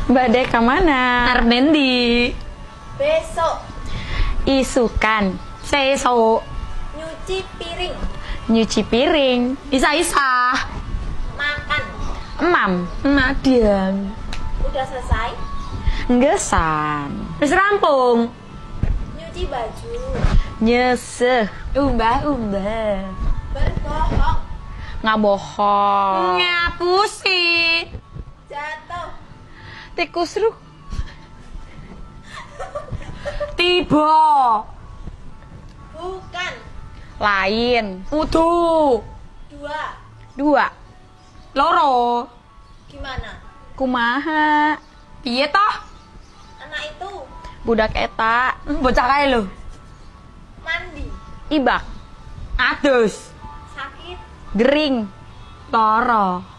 Mbak Deka mana? Armendi. Besok. Isukan. Sesok. Nyuci piring. Nyuci piring. Isa-isa. Makan. Emam. Madiam. Udah selesai. Nggesan. Wis rampung. Nyuci baju. Nyeseh. Umbah. Berbohong. Ngabohong. Ngapusi. Jatuh. Tikus ruh. Tiba. Bukan. Lain. Udu. Dua. 2. Loro. Gimana? Kumaha. Piye toh? Anak itu Budak eta. Bocah kae lho. mandi. Ibak. Adus. Sakit. Gering. Loro.